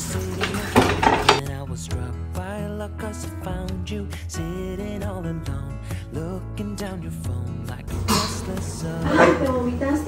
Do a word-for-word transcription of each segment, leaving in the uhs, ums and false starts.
Ay, ¿te vomitaste?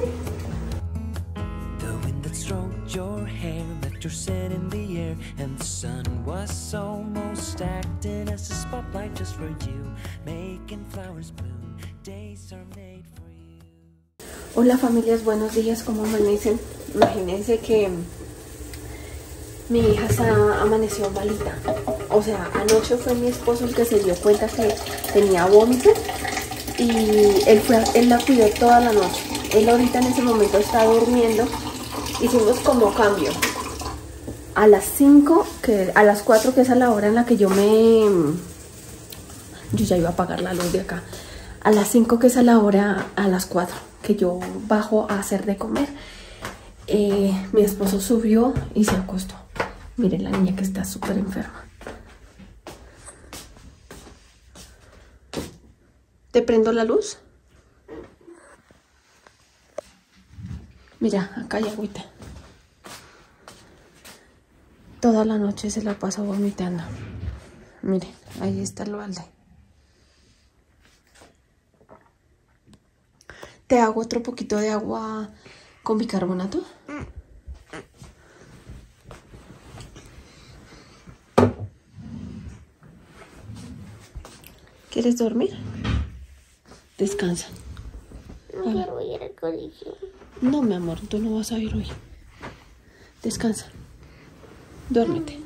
Your hair left your scent in the air, and the sun was almost acting as a spotlight just for you, making flowers bloom. Days are made for you. Hola familias, buenos días, ¿cómo amanecen? Imagínense que mi hija está, amaneció malita. O sea, anoche fue mi esposo el que se dio cuenta que tenía vómito y él, fue, él la cuidó toda la noche. Él ahorita en ese momento está durmiendo. Hicimos como cambio. A las cinco, que a las cuatro, que es a la hora en la que yo me... Yo ya iba a apagar la luz de acá. A las cinco, que es a la hora, a las cuatro, que yo bajo a hacer de comer. Eh, mi esposo subió y se acostó. Miren la niña que está súper enferma. ¿Te prendo la luz? Mira, acá hay agüita. Toda la noche se la pasó vomitando. Miren, ahí está el balde. ¿Te hago otro poquito de agua con bicarbonato? ¿Quieres dormir? Descansa. No quiero ir al colegio. No, mi amor, tú no vas a ir hoy. Descansa. Duérmete.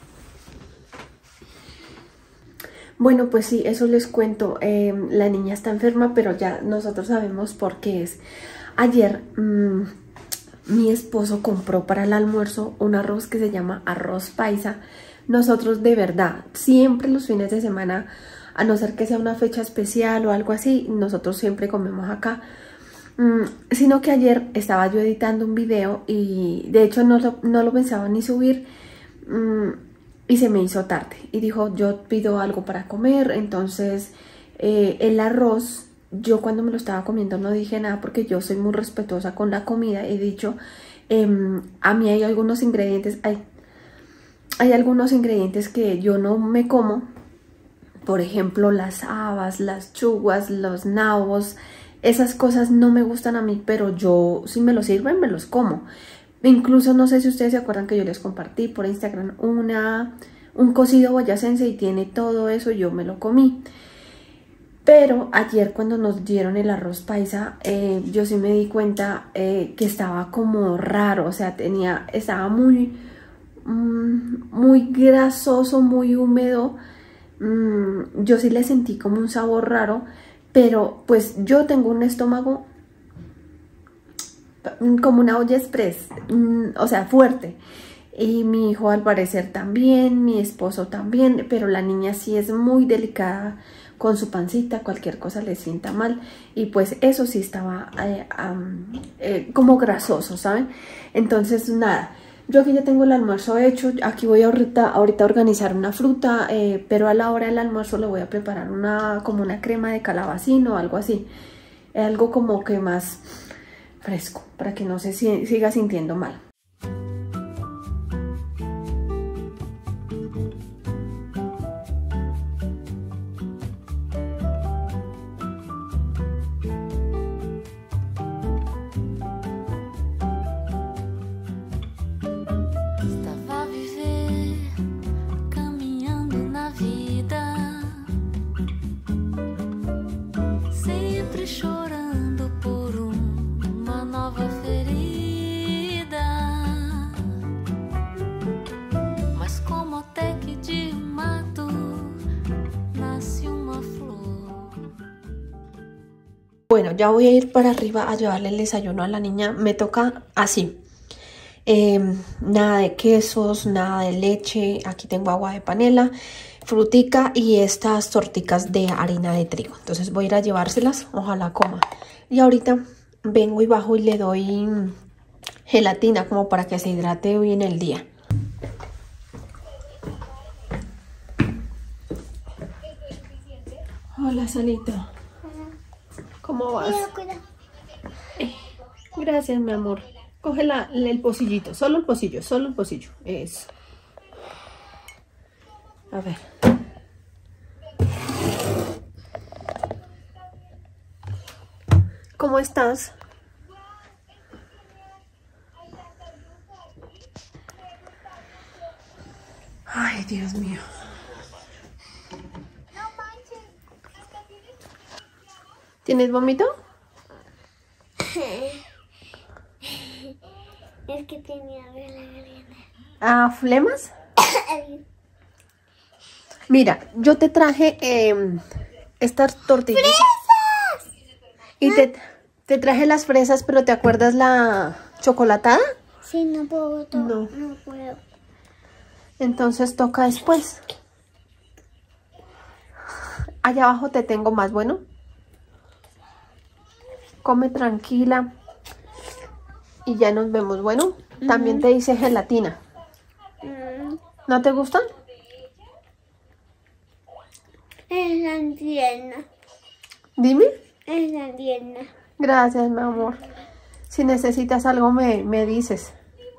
Bueno, pues sí, eso les cuento. Eh, la niña está enferma, pero ya nosotros sabemos por qué es. Ayer mmm, mi esposo compró para el almuerzo un arroz que se llama arroz paisa. Nosotros de verdad, siempre los fines de semana, a no ser que sea una fecha especial o algo así, nosotros siempre comemos acá. Mm, sino que ayer estaba yo editando un video y de hecho no lo, no lo pensaba ni subir mm, y se me hizo tarde y dijo yo pido algo para comer. Entonces eh, el arroz, yo cuando me lo estaba comiendo no dije nada porque yo soy muy respetuosa con la comida. He dicho eh, a mí hay algunos ingredientes hay, hay algunos ingredientes que yo no me como, por ejemplo las habas, las chuguas, los nabos. Esas cosas no me gustan a mí, pero yo, si me los sirven, me los como. Incluso, no sé si ustedes se acuerdan que yo les compartí por Instagram una, un cocido boyacense y tiene todo eso, yo me lo comí. Pero ayer cuando nos dieron el arroz paisa, eh, yo sí me di cuenta eh, que estaba como raro. O sea, tenía, estaba muy, mm, muy grasoso, muy húmedo. Mm, yo sí le sentí como un sabor raro. Pero pues yo tengo un estómago como una olla express, o sea, fuerte. Y mi hijo al parecer también, mi esposo también, pero la niña sí es muy delicada con su pancita, cualquier cosa le sienta mal. Y pues eso sí estaba eh, um, eh, como grasoso, ¿saben? Entonces nada. Yo aquí ya tengo el almuerzo hecho, aquí voy ahorita, ahorita a organizar una fruta, eh, pero a la hora del almuerzo le voy a preparar una como una crema de calabacín o algo así. Algo como que más fresco, para que no se siga sintiendo mal. Bueno, ya voy a ir para arriba a llevarle el desayuno a la niña. Me toca así. Eh, nada de quesos, nada de leche. Aquí tengo agua de panela, frutica y estas torticas de harina de trigo. Entonces voy a ir a llevárselas. Ojalá coma. Y ahorita vengo y bajo y le doy gelatina como para que se hidrate bien el día. Hola, Salita. ¿Cómo vas? Eh, gracias, mi amor. Coge la, el pocillito, solo el pocillo, solo el pocillo. Eso. A ver. ¿Cómo estás? Ay, Dios mío. ¿Tienes vómito? Es que tenía la garganta. ¿Ah, flemas? Mira, yo te traje eh, estas tortillas. ¡Fresas! Y te, te traje las fresas, pero ¿te acuerdas la chocolatada? Sí, no puedo. to- No. No puedo. Entonces toca después. Allá abajo te tengo más, bueno. Come tranquila. Y ya nos vemos, bueno. También te hice gelatina. Mm, ¿No te gustan? es la tierna. Dime. Es la tierna. Gracias, mi amor. Si necesitas algo me, me dices.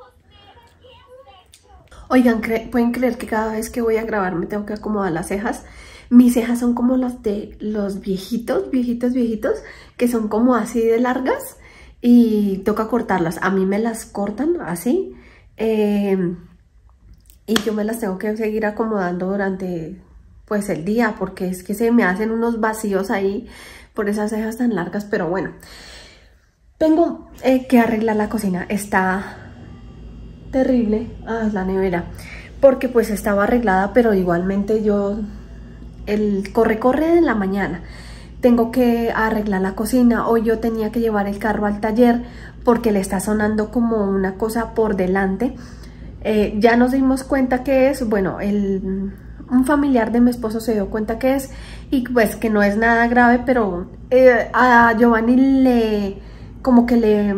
Oigan, cre- ¿pueden creer que cada vez que voy a grabar me tengo que acomodar las cejas? Mis cejas son como las de los viejitos, viejitos, viejitos, que son como así de largas y toca cortarlas. A mí me las cortan así eh, y yo me las tengo que seguir acomodando durante pues el día porque es que se me hacen unos vacíos ahí por esas cejas tan largas, pero bueno. Tengo eh, que arreglar la cocina, está terrible. Ah, es la nevera, porque pues estaba arreglada, pero igualmente yo, el corre-corre de la mañana, tengo que arreglar la cocina. Hoy yo tenía que llevar el carro al taller porque le está sonando como una cosa por delante. Eh, ya nos dimos cuenta que es, bueno, el, un familiar de mi esposo se dio cuenta que es, y pues que no es nada grave, pero eh, a Giovanni le, como que le,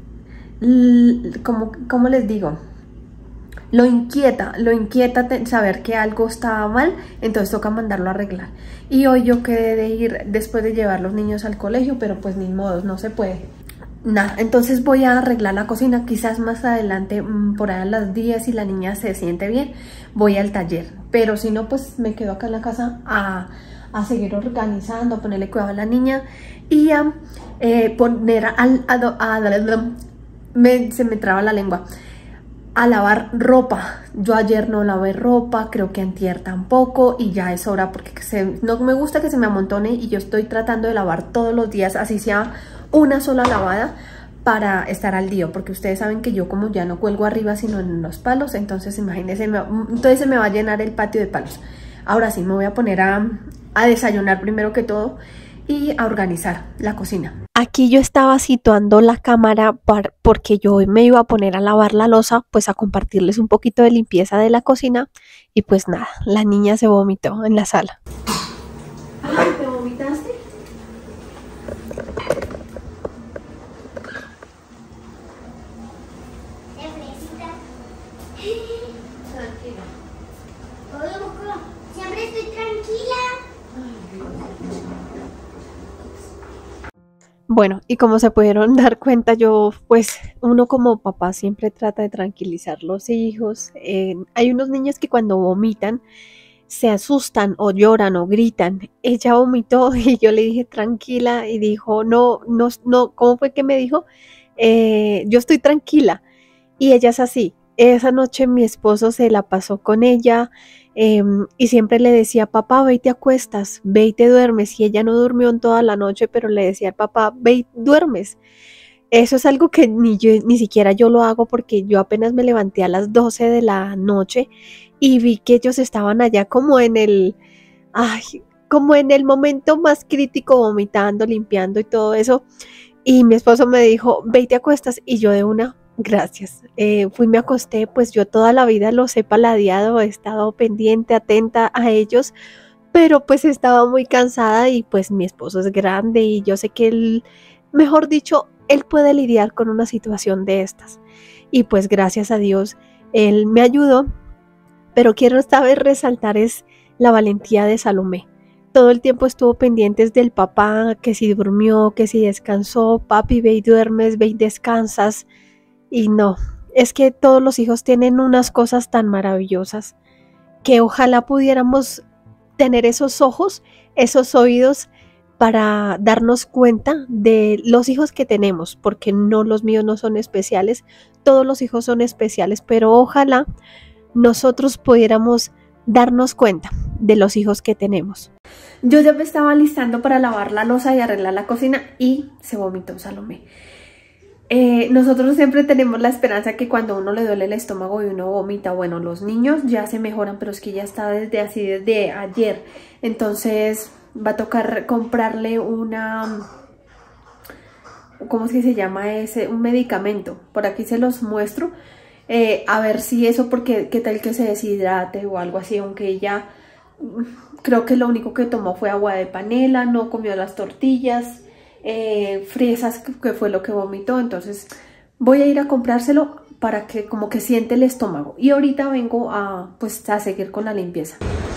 l- como, ¿cómo les digo? Lo inquieta, lo inquieta te- saber que algo estaba mal, entonces toca mandarlo a arreglar. Y hoy yo quedé de ir después de llevar los niños al colegio, pero pues ni modos, no se puede. Nada, entonces voy a arreglar la cocina, quizás más adelante, mmm, por ahí a las diez, si la niña se siente bien, voy al taller. Pero si no, pues me quedo acá en la casa a, a seguir organizando, a ponerle cuidado a la niña y a eh, poner al... A, a, a, me, se me traba la lengua. A lavar ropa. Yo ayer no lavé ropa, creo que antier tampoco, y ya es hora porque se, no me gusta que se me amontone y yo estoy tratando de lavar todos los días, así sea una sola lavada, para estar al día, porque ustedes saben que yo como ya no cuelgo arriba sino en los palos, entonces imagínense, me, entonces se me va a llenar el patio de palos. Ahora sí, me voy a poner a, a desayunar primero que todo y a organizar la cocina. Aquí yo estaba situando la cámara para, porque yo me iba a poner a lavar la loza, pues a compartirles un poquito de limpieza de la cocina. Y pues nada, la niña se vomitó en la sala. Ay, ¿te vomitaste? Tranquila. Siempre estoy tranquila. Bueno, y como se pudieron dar cuenta, yo, pues, uno como papá siempre trata de tranquilizar los hijos. Eh, hay unos niños que cuando vomitan se asustan o lloran o gritan. Ella vomitó y yo le dije tranquila y dijo, no, no, no, ¿cómo fue que me dijo? Eh, yo estoy tranquila. Y ella es así. Esa noche mi esposo se la pasó con ella eh, y siempre le decía, papá, ve y te acuestas, ve y te duermes. Y ella no durmió en toda la noche, pero le decía al papá, ve y duermes. Eso es algo que ni, yo, ni siquiera yo lo hago porque yo apenas me levanté a las doce de la noche y vi que ellos estaban allá como en el, ay, como en el momento más crítico, vomitando, limpiando y todo eso. Y mi esposo me dijo, ve y te acuestas. Y yo de una, gracias. Eh, fui, me acosté, pues yo toda la vida los he paladeado, he estado pendiente, atenta a ellos, pero pues estaba muy cansada y pues mi esposo es grande y yo sé que él, mejor dicho, él puede lidiar con una situación de estas. Y pues gracias a Dios, él me ayudó, pero quiero esta vez resaltar es la valentía de Salomé. Todo el tiempo estuvo pendientes del papá, que si durmió, que si descansó, papi, ve y duermes, ve y descansas. Y no, es que todos los hijos tienen unas cosas tan maravillosas que ojalá pudiéramos tener esos ojos, esos oídos para darnos cuenta de los hijos que tenemos, porque no, los míos no son especiales, todos los hijos son especiales, pero ojalá nosotros pudiéramos darnos cuenta de los hijos que tenemos. Yo ya me estaba listando para lavar la loza y arreglar la cocina y se vomitó Salomé. Eh, nosotros siempre tenemos la esperanza que cuando uno le duele el estómago y uno vomita, bueno, los niños ya se mejoran, pero es que ya está desde así, desde ayer. Entonces va a tocar comprarle una, ¿cómo es que se llama ese? Un medicamento. Por aquí se los muestro. Eh, a ver si eso, porque qué tal que se deshidrate o algo así, aunque ella creo que lo único que tomó fue agua de panela, no comió las tortillas, eh, fresas, que fue lo que vomitó. Entonces voy a ir a comprárselo para que como que siente el estómago, y ahorita vengo a pues a seguir con la limpieza.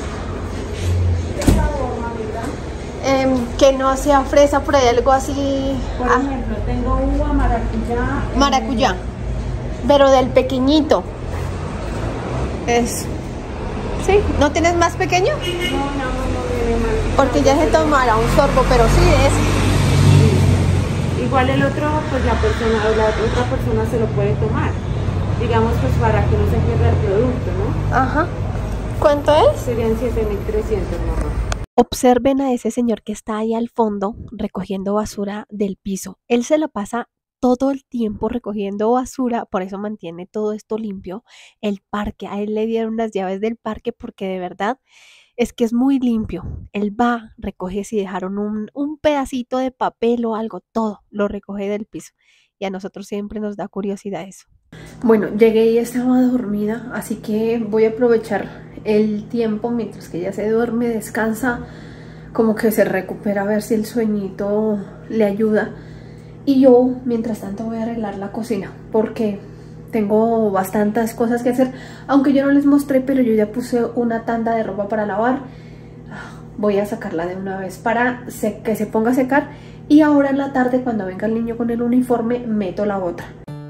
Eh, que no sea fresa, por ahí algo así. Por ejemplo, ah. tengo uva, maracuyá. Maracuyá. Pero del pequeñito. Es. ¿Sí? ¿No tienes más pequeño? No, no, no viene mal. Porque ya se tomará un sorbo, pero sí es. Sí. Igual el otro, pues la persona, la otra persona se lo puede tomar. Digamos, pues para que no se pierda el producto, ¿no? Ajá. ¿Cuánto es? Serían siete mil trescientos, mamá. Observen a ese señor que está ahí al fondo recogiendo basura del piso. Él se la pasa todo el tiempo recogiendo basura, por eso mantiene todo esto limpio. El parque, a él le dieron las llaves del parque porque de verdad es que es muy limpio. Él va, recoge si dejaron un, un pedacito de papel o algo, todo lo recoge del piso. Y a nosotros siempre nos da curiosidad eso. Bueno, llegué y estaba dormida, así que voy a aprovechar el tiempo mientras que ella se duerme, descansa, como que se recupera, a ver si el sueñito le ayuda. Y yo, mientras tanto, voy a arreglar la cocina porque tengo bastantes cosas que hacer. Aunque yo no les mostré, pero yo ya puse una tanda de ropa para lavar. Voy a sacarla de una vez para que se ponga a secar. Y ahora en la tarde, cuando venga el niño con el uniforme, meto la otra.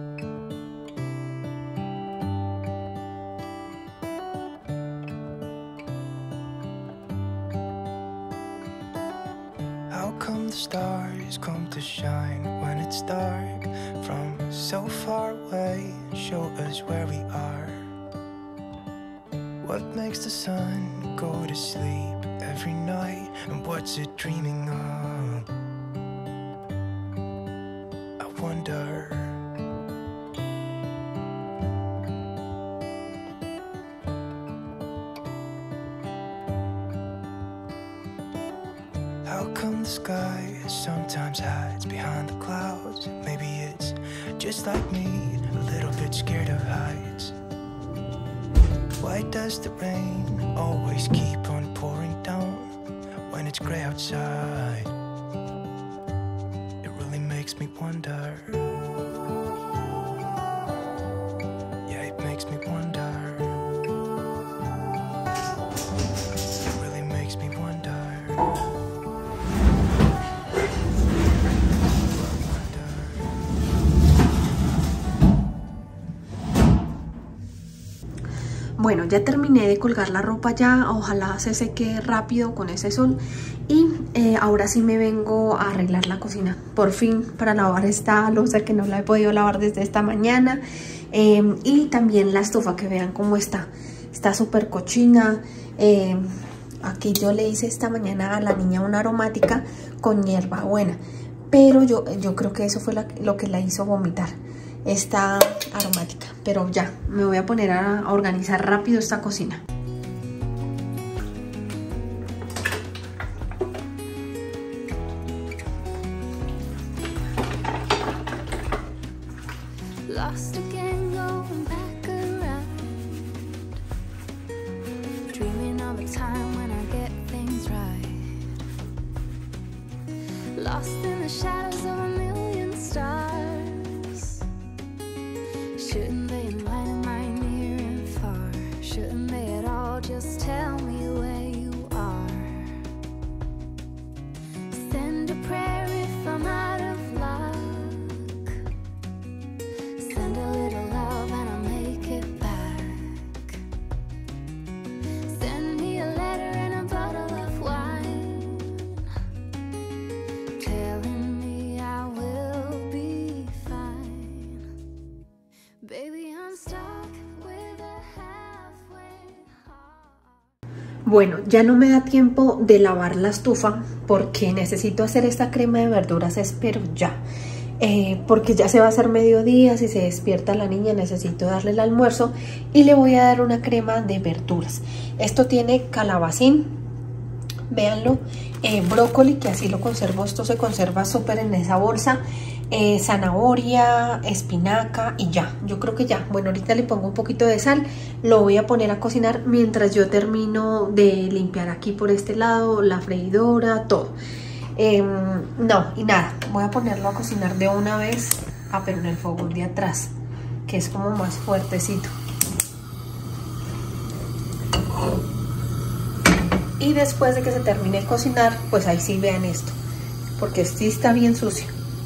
The stars come to shine when it's dark from so far away, show us where we are. What makes the sun go to sleep every night, and what's it dreaming of? I wonder. How come the sky sometimes hides behind the clouds? Maybe it's just like me, a little bit scared of heights. Why does the rain always keep on pouring down when it's gray outside? It really makes me wonder. Yeah, it makes me wonder. It really makes me wonder. Bueno, ya terminé de colgar la ropa ya, ojalá se seque rápido con ese sol. Y eh, ahora sí me vengo a arreglar la cocina, por fin, para lavar esta loza que no la he podido lavar desde esta mañana. Eh, y también la estufa, que vean cómo está, está súper cochina. Eh, aquí yo le hice esta mañana a la niña una aromática con hierbabuena, pero yo, yo creo que eso fue la, lo que la hizo vomitar, esta aromática. Pero ya, me voy a poner a organizar rápido esta cocina. Lost again, going back around, dreaming of a time when I get things right, lost in the shadows of a million stars. Shouldn't they enlighten my near and far? Shouldn't they at all just tell me where you are? Send a prayer if I'm out of luck, send a little love and I'll make it back. Bueno, ya no me da tiempo de lavar la estufa porque necesito hacer esta crema de verduras, espero ya. Eh, porque ya se va a hacer mediodía, si se despierta la niña necesito darle el almuerzo y le voy a dar una crema de verduras. Esto tiene calabacín, véanlo, eh, brócoli, que así lo conservo, esto se conserva súper en esa bolsa, eh, zanahoria, espinaca y ya, yo creo que ya. Bueno, ahorita le pongo un poquito de sal, lo voy a poner a cocinar mientras yo termino de limpiar aquí por este lado, la freidora, todo. Eh, no, y nada, voy a ponerlo a cocinar de una vez, ah, pero en el fogón de atrás, que es como más fuertecito. Y después de que se termine de cocinar, pues ahí sí vean esto, porque sí está bien sucio.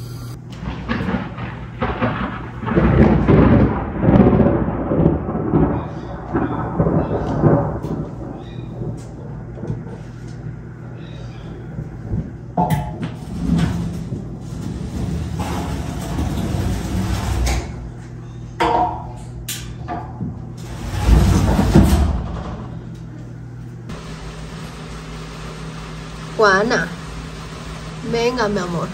Juana, venga mi amor,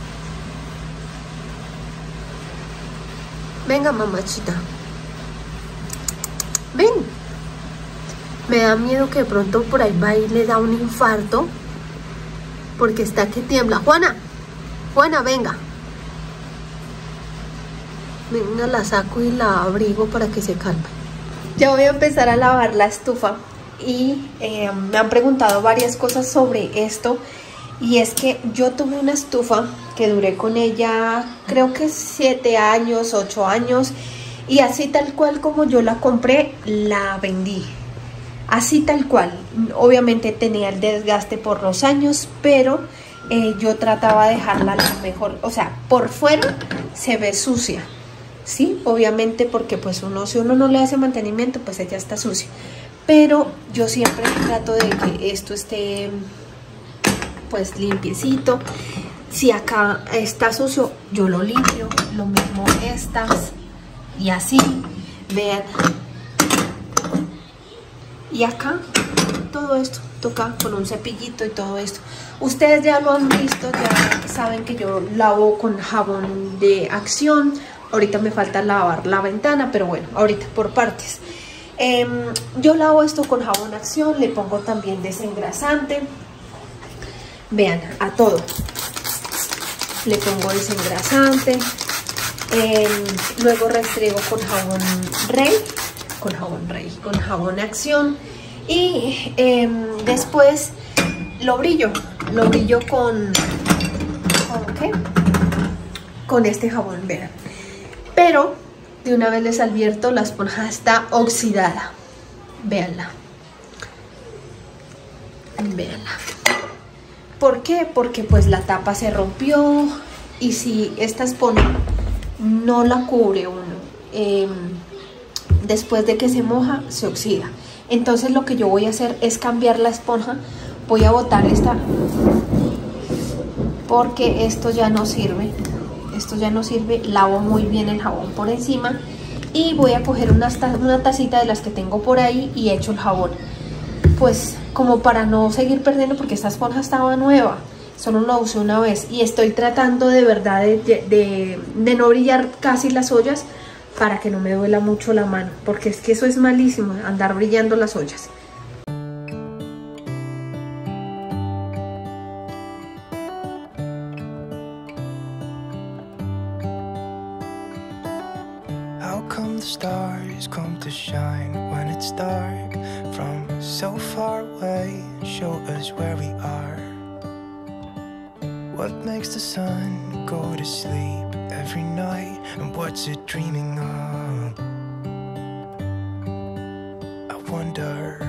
venga mamachita, ven. Me da miedo que de pronto por ahí va y le da un infarto porque está que tiembla. Juana, Juana, venga. Venga, la saco y la abrigo para que se calme. Ya voy a empezar a lavar la estufa. Y eh, me han preguntado varias cosas sobre esto, y es que yo tuve una estufa que duré con ella creo que siete años, ocho años, y así tal cual como yo la compré, la vendí, así tal cual. Obviamente tenía el desgaste por los años, pero eh, yo trataba de dejarla lo mejor, o sea, por fuera se ve sucia, sí, obviamente porque pues uno, si uno no le hace mantenimiento, pues ella está sucia. Pero yo siempre trato de que esto esté pues limpiecito. Si acá está sucio, yo lo limpio. Lo mismo estas. Y así, vean. Y acá, todo esto toca con un cepillito y todo esto. Ustedes ya lo han visto, ya saben que yo lavo con jabón de Acción. Ahorita me falta lavar la ventana, pero bueno, ahorita por partes. Eh, yo lavo esto con jabón Acción, le pongo también desengrasante. Vean, a todo le pongo desengrasante. Eh, luego restriego con jabón Rey, con jabón Rey, con jabón Acción. Y eh, después lo brillo, lo brillo con, ¿con qué? Con este jabón, vean. Pero de una vez les advierto, la esponja está oxidada. Véanla. Véanla. ¿Por qué? Porque pues la tapa se rompió, y si esta esponja no la cubre uno, eh, después de que se moja, se oxida. Entonces lo que yo voy a hacer es cambiar la esponja. Voy a botar esta porque esto ya no sirve. Esto ya no sirve, lavo muy bien el jabón por encima y voy a coger una, una tacita de las que tengo por ahí y echo el jabón, pues como para no seguir perdiendo, porque esta esponja estaba nueva, solo la usé una vez y estoy tratando de verdad de, de, de no brillar casi las ollas para que no me duela mucho la mano, porque es que eso es malísimo, andar brillando las ollas. The stars come to shine when it's dark from so far away and show us where we are. What makes the sun go to sleep every night, and what's it dreaming of? I wonder.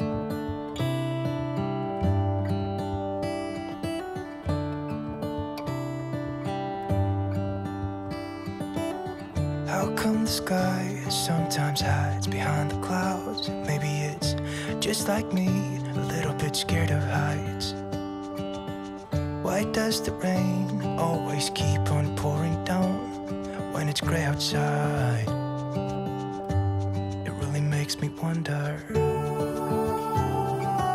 How come the sky sometimes hides behind the clouds? Maybe it's just like me, a little bit scared of heights. Why does the rain always keep on pouring down when it's gray outside? It really makes me wonder.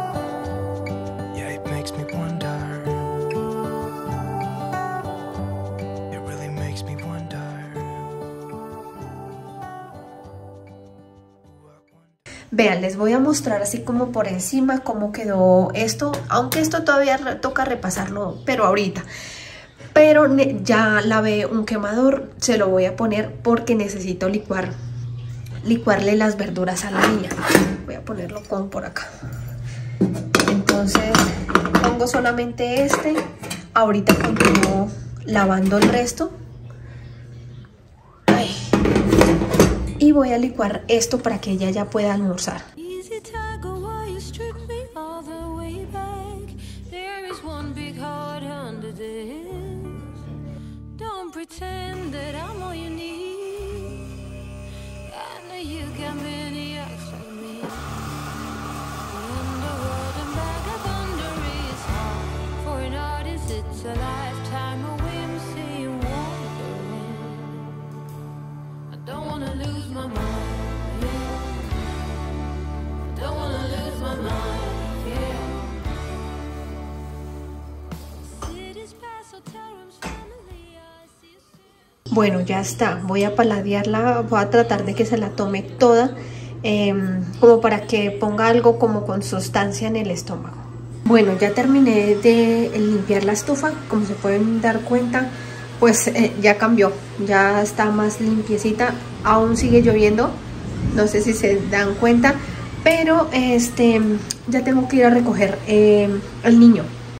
Vean, les voy a mostrar así como por encima cómo quedó esto, aunque esto todavía re- toca repasarlo, pero ahorita. Pero ya lavé un quemador, se lo voy a poner porque necesito licuar, licuarle las verduras a la niña. Voy a ponerlo como por acá. Entonces pongo solamente este, ahorita continúo lavando el resto. Ay. Y voy a licuar esto para que ella ya pueda almorzar. Easy tiger, why you strip me all the way back? There is one big heart under this. Don't pretend that I'm all you need. I know you got many acts like me. Underworld and back up under is hard. For an artist, it's a lifetime of whimsy and wandering. I don't wanna lose my mind. Bueno, ya está, voy a paladearla, voy a tratar de que se la tome toda, eh, como para que ponga algo como con sustancia en el estómago. Bueno, ya terminé de limpiar la estufa, como se pueden dar cuenta, pues eh, ya cambió, ya está más limpiecita, aún sigue lloviendo, no sé si se dan cuenta, pero este ya tengo que ir a recoger eh, al niño.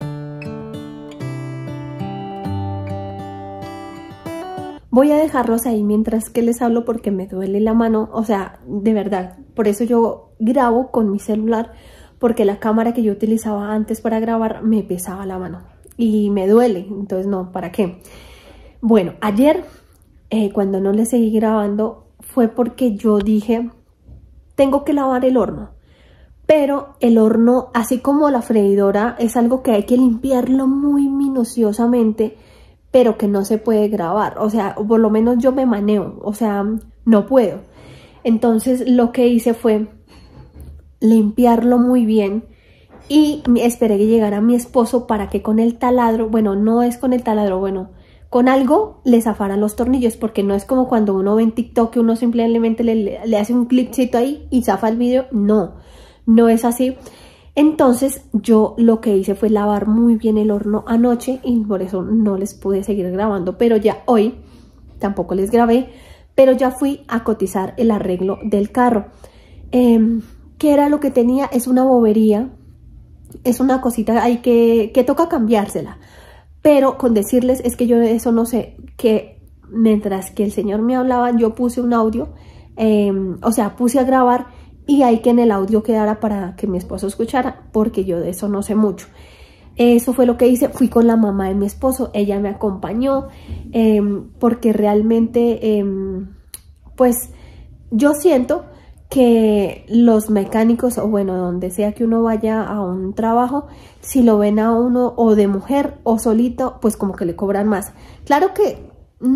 Voy a dejarlos ahí mientras que les hablo porque me duele la mano, o sea, de verdad, por eso yo grabo con mi celular, porque la cámara que yo utilizaba antes para grabar me pesaba la mano y me duele, entonces no, ¿para qué? Bueno, ayer eh, cuando no les seguí grabando fue porque yo dije, tengo que lavar el horno, pero el horno, así como la freidora, es algo que hay que limpiarlo muy minuciosamente, pero que no se puede grabar, o sea, por lo menos yo me maneo, o sea, no puedo. Entonces lo que hice fue limpiarlo muy bien y esperé que llegara mi esposo para que con el taladro, bueno, no es con el taladro, bueno, con algo le zafaran los tornillos, porque no es como cuando uno ve en TikTok que uno simplemente le, le hace un clipcito ahí y zafa el video, no, no es así. Entonces yo lo que hice fue lavar muy bien el horno anoche y por eso no les pude seguir grabando, pero ya hoy tampoco les grabé, pero ya fui a cotizar el arreglo del carro. Eh, ¿Qué era lo que tenía? Es una bobería, es una cosita ahí que, que toca cambiársela, pero con decirles es que yo de eso no sé, que mientras que el señor me hablaba yo puse un audio, eh, o sea puse a grabar, y hay que en el audio quedara para que mi esposo escuchara, porque yo de eso no sé mucho. Eso fue lo que hice, fui con la mamá de mi esposo, ella me acompañó, eh, porque realmente, eh, pues, yo siento que los mecánicos, o bueno, donde sea que uno vaya a un trabajo, si lo ven a uno o de mujer o solito, pues como que le cobran más. Claro que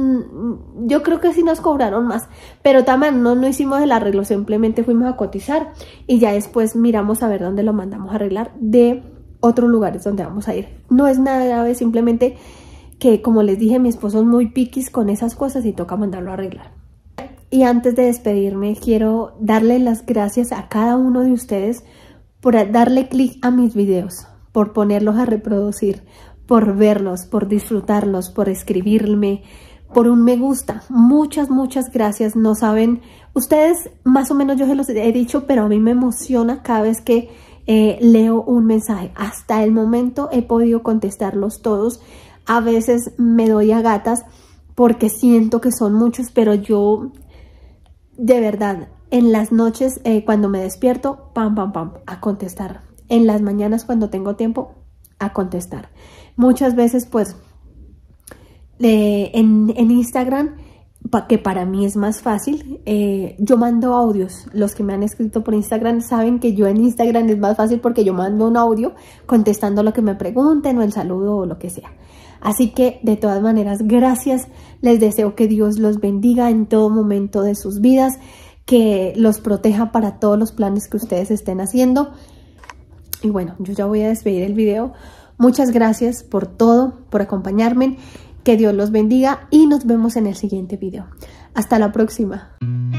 yo creo que sí nos cobraron más, pero también no, no hicimos el arreglo, simplemente fuimos a cotizar y ya después miramos a ver dónde lo mandamos a arreglar de otros lugares donde vamos a ir. No es nada grave, simplemente que, como les dije, mi esposo es muy piquis con esas cosas y toca mandarlo a arreglar. Y antes de despedirme, quiero darle las gracias a cada uno de ustedes por darle clic a mis videos, por ponerlos a reproducir, por verlos, por disfrutarlos, por escribirme, por un me gusta. Muchas, muchas gracias. No saben, ustedes más o menos yo se los he dicho, pero a mí me emociona cada vez que eh, leo un mensaje. Hasta el momento he podido contestarlos todos. A veces me doy a gatas porque siento que son muchos, pero yo, de verdad, en las noches eh, cuando me despierto, pam, pam, pam, a contestar. En las mañanas cuando tengo tiempo, a contestar. Muchas veces pues eh, en, en Instagram, pa, que para mí es más fácil, eh, yo mando audios. Los que me han escrito por Instagram saben que yo en Instagram es más fácil porque yo mando un audio contestando lo que me pregunten o el saludo o lo que sea. Así que de todas maneras, gracias. Les deseo que Dios los bendiga en todo momento de sus vidas, que los proteja para todos los planes que ustedes estén haciendo. Y bueno, yo ya voy a despedir el video. Muchas gracias por todo, por acompañarme. Que Dios los bendiga y nos vemos en el siguiente video. Hasta la próxima.